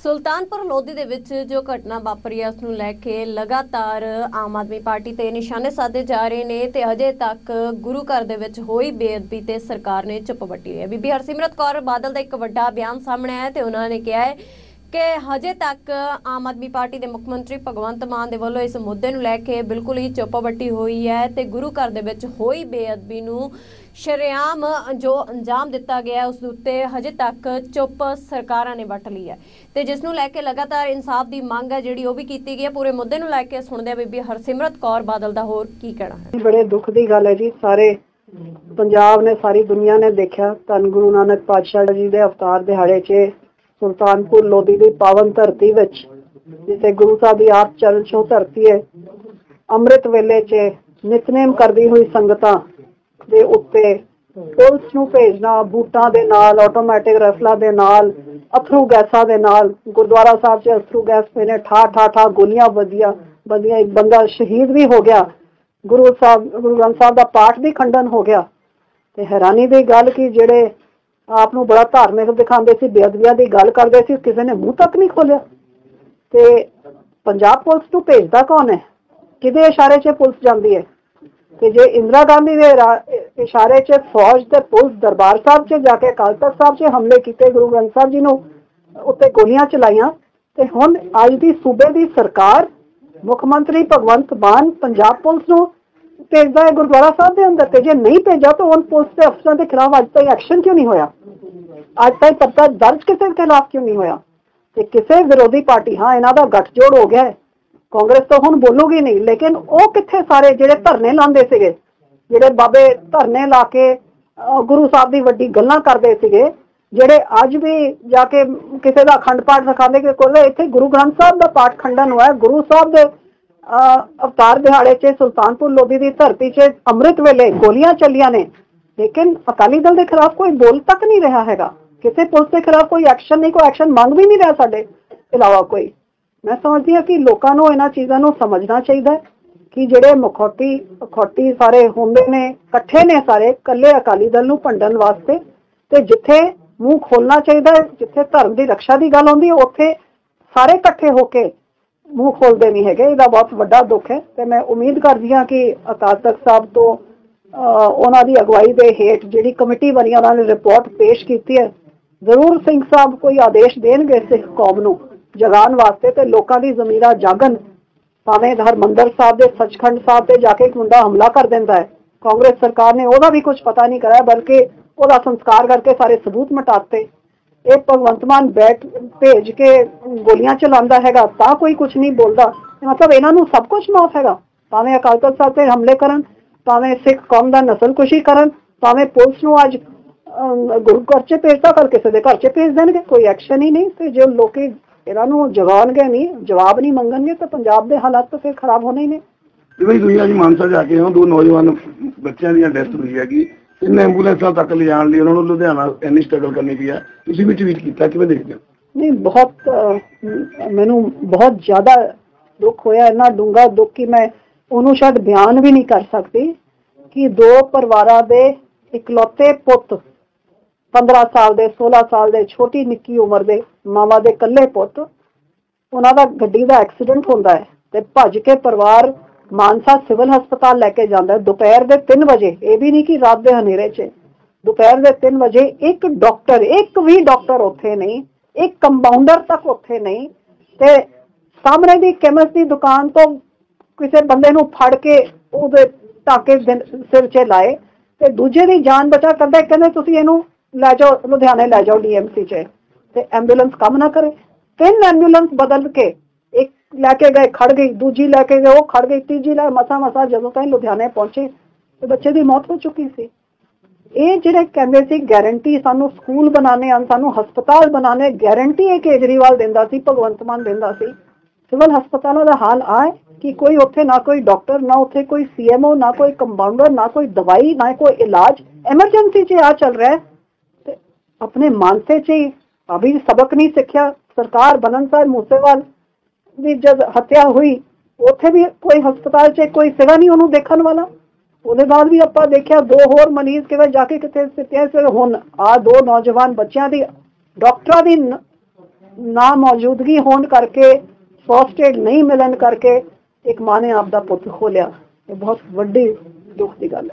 ਸੁਲਤਾਨਪੁਰ ਲੋਧੀ ਦੇ ਵਿੱਚ ਜੋ ਘਟਨਾ ਵਾਪਰੀ ਹੈ ਉਸ ਨੂੰ ਲੈ ਕੇ ਲਗਾਤਾਰ ਆਮ ਆਦਮੀ ਪਾਰਟੀ ਤੇ ਨਿਸ਼ਾਨੇ ਸਾਧੇ ਜਾ ਰਹੇ ਨੇ ਤੇ ਹਜੇ ਤੱਕ ਗੁਰੂ ਘਰ ਦੇ ਵਿੱਚ ਹੋਈ ਬੇਅਦਬੀ ਤੇ ਸਰਕਾਰ ਨੇ ਚੁੱਪ ਵੱਟੀ ਹੈ। ਬੀਬੀ ਹਰਸਿਮਰਤ ਕੌਰ ਬਾਦਲ ਦਾ ਇੱਕ ਵੱਡਾ ਬਿਆਨ ਸਾਹਮਣੇ ਆਇਆ ਤੇ ਉਹਨਾਂ ਨੇ ਕਿਹਾ ਹੈ कि हजे तक आम आदमी पार्टी के मुख्य मंत्री भगवंत मान दे वल्लों इस मुद्दे नूं लैके बिल्कुल ही चुप वट्टी हुई है ते गुरु घर दे विच होई बेअदबी नूं शरेआम जो अंजाम दिता गया उस उत्ते हजे तक चुप सरकारां ने वट ली है ते जिस नूं लैके लगातार इंसाफ की मंग है जिहड़ी ओह भी कीती गई है। पूरे मुद्दे नूं लैके सुणदे बीबी हरसिमरत कौर बादल दा होर की कहना है। बड़े दुख की गल है जी, सारे पंजाब ने सारी दुनिया ने देखा धन गुरु नानक पातशाह जी के अवतार दिहाड़े च सुल्तानपुर लोधी की पावन धरती विच जिथे गुरु साहब की आप चरण छो धरती है अमृत वेले च नितनेम करदी हुई संगतां दे उत्ते पुलिस नूं भेजना बूटां दे नाल ऑटोमैटिक राइफलां दे नाल अथरू गैसां दे नाल गुरुद्वारा साहब च अथरू गैस पेने ठा ठा ठा गोलियां बदियां एक बंदा शहीद भी हो गया। गुरु ग्रंथ साहब का पाठ भी खंडन हो गया। ते हैरानी की गल कि जेड़े आप बड़ा धार्मिक दिखाते सी बेअदबियां की गल करते सी किसी ने मुंह तक नहीं खोलिया। ते पंजाब पुलिस नूं भेजदा कौन है, किहदे इशारे च पुलिस जाती है? ते जे इंदिरा गांधी के इशारे च फौज ते पुलिस दरबार साहब च जाके अकाल तख्त साहब च हमले किए, गुरु ग्रंथ साहब जी नूं उत्ते गोलियां चलाइयां ते हुण अज दी सूबे दी सरकार मुख्यमंत्री भगवंत मान पंजाब पुलिस नूं भेजदा है गुरुद्वारा साहब के अंदर। ते जे नहीं भेजा तो उन पुलिस के अफसरों के खिलाफ अज तक एक्शन क्यों नहीं होया? अज तक पता दर्ज किसी के खिलाफ क्यों नहीं होया? ते किसी विरोधी पार्टी हाँ इन्हां दा गठजोड़ हो गया है, कांग्रेस तो हुण बोलूगी नहीं, लेकिन वो कित्थे सारे जिहड़े धरने लांदे सीगे, जिहड़े बाबे धरने ला के गुरु साहब की वड्डी गल्लां करदे सीगे, जिहड़े अज भी जाके किसी का अखंड पाठ रखांदे कि कोल इत्थे गुरु ग्रंथ साहब का पाठ खंडन होया, गुरु साहब के अवतार दिहाड़े च सुल्तानपुर लोधी की धरती च अमृत वेले गोलियां चलियां ने, लेकिन अकाली दल के खिलाफ कोई बोल तक नहीं रहा है, किसी पुलिस के खिलाफ कोई एक्शन नहीं, कोई एक्शन मंग भी नहीं रहा साडे इलावा कोई। मैं समझती हाँ कि लोगों को इन्हां चीज़ों को समझना चाहिए कि जिहड़े मखौटी सारे होंदे ने इकट्ठे ने सारे कल्ले अकाली दल नूं भंडन वास्ते, ते जिथे मूँह खोलना चाहिए, जिथे धर्म की रक्षा की गल आउंदी है उत्थे सारे इकट्ठे होके मूँह खोलते नहीं है। इसका बहुत बड़ा दुख है। तो मैं उम्मीद करती हाँ कि अकाल तख्त साहब तो उन्हों की अगवाई के हेठ जी कमेटी बनी उन्होंने रिपोर्ट पेश की है, जरूर सिंह साहब कोई आदेश देंगे सिख कौम नूं जगाण वास्ते ते लोगों की जमीरा जागन। भावें हरमंदर साहब के सचखंड साहब से जाके एक मुंडा हमला कर देता है, कांग्रेस सरकार ने वह भी कुछ पता नहीं कराया बल्कि वह संस्कार करके सारे सबूत मिटाते। एक भगवंत मान बैठ भेज के गोलियां चलाता है तो कोई कुछ नहीं बोलता, मतलब इन्हों सब कुछ माफ है। भावें अकाल तख्त साहब से हमले करन, भावें सिख कौम का नस्लकुशी करन, भावें पुलिस नूं अज गुरु घर च भेजता कल किसी के घर च भेज देंगे, कोई एक्शन ही नहीं। तो जो लोग इन्हों जगाणगे नहीं, जवाब नहीं मंगणगे तो पंजाब के हालात तो फिर खराब होने ही ने। जिवें तुसीं अज मानसा जाके हो, दो नौजवान बच्चों की डेथ हुई है कि इन एंबूलेंसा तक ले जाने लिए उन्होंने लुधियाना इन्नी स्ट्रगल करनी पई है, तुसीं भी ट्वीट किया, किवें देखदे हो? नहीं, बहुत मैनू बहुत ज़्यादा दुख होया, इन्ना डूंगा दुख कि मैं उन्होंने शायद बयान भी नहीं कर सकती कि दो परिवारों के इकलौते पुत 15 साल के 16 साल के छोटी निक्की उम्र के मावा के कल्ले पुत, उन्होंने गड्डी का एक्सीडेंट होता है तो भज के परिवार मानसा सिविल हस्पताल लैके जाता है दोपहर के 3 बजे, ये भी नहीं कि रात के हनेरे च, दोपहर के 3 बजे एक डॉक्टर, एक भी डॉक्टर उत्थे नहीं, एक कंपाउंडर तक उत्थे नहीं, ते सामने दी केमिस्ट की दुकान तो किसी बंदे नूं फड़ के उहदे टाके सिर च लाए ते दूजे दी जान बचा करदा, कहंदे तुसीं इहनूं लै जाओ लुधियाने लै जाओ DMC च, ते एंबूलेंस काम ना करे। 3 एंबूलेंस बदल के एक लैके गए खड़ गई, दूजी लैके गए वो खड़ गई, तीजी लै मसा जदों ताईं लुधियाने पहुंचे तो बच्चे की मौत हो चुकी सी। ये जिहड़े कहंदे सी गारंटी सानू स्कूल बनाने सानू हस्पताल बनाने, गारंटी है केजरीवाल दिंदा सी, भगवंत मान दिंदा सी। सिविल हस्पतालों का हाल आए कि कोई उत्थे ना कोई डॉक्टर, ना उत्थे कोई CMO, ना कोई कंपाउंडर, ना कोई दवाई, ना कोई इलाज, एमरजेंसी च आ चल रहा है। ते अपने मानसे च ही अभी सबक नहीं सीखिया। सरकार बनन सार मूसेवाल भी जब हत्या हुई उत्थे भी कोई हस्पताल च कोई सेवा नहीं उन्होंने देखने वाला, ਉਹਦੇ ਬਾਅਦ ਵੀ ਆਪਾਂ ਦੇਖਿਆ ਦੋ ਹੋਰ ਮਰੀਜ਼ ਕਿਵੇਂ ਜਾ ਕੇ ਕਿਤੇ ਸਿੱਟਿਆ। ਫਿਰ ਹੁਣ ਆ ਦੋ ਨੌਜਵਾਨ ਬੱਚਿਆਂ ਦੀ ਡਾਕਟਰਾਂ ਦੀ ਨਾ ਮੌਜੂਦਗੀ ਹੋਣ ਕਰਕੇ, ਫਸਟ ਏਡ ਨਹੀਂ ਮਿਲਣ ਕਰਕੇ ਇੱਕ ਮਾਂ ਨੇ ਆਪਦਾ ਪੁੱਤ ਖੋਲਿਆ। ਇਹ ਬਹੁਤ ਵੱਡੀ ਦੁੱਖ ਦੀ ਗੱਲ ਹੈ।